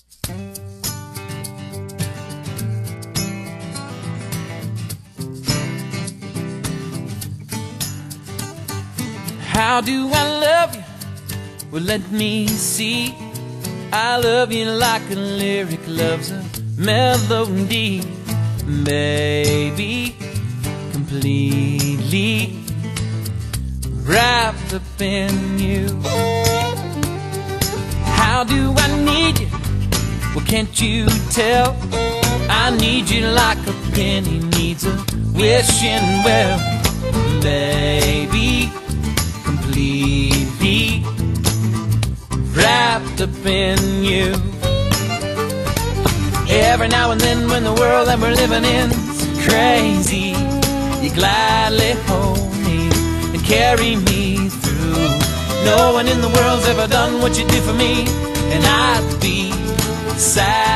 How do I love you? Well, let me see. I love you like a lyric loves a melody, baby, completely wrapped up in you. How do I need you? Well, can't you tell? I need you like a penny needs a wishing well, baby, completely wrapped up in you. Every now and then when the world that we're living in's crazy, you gladly hold me and carry me through. No one in the world's ever done what you do for me, and I'd be sad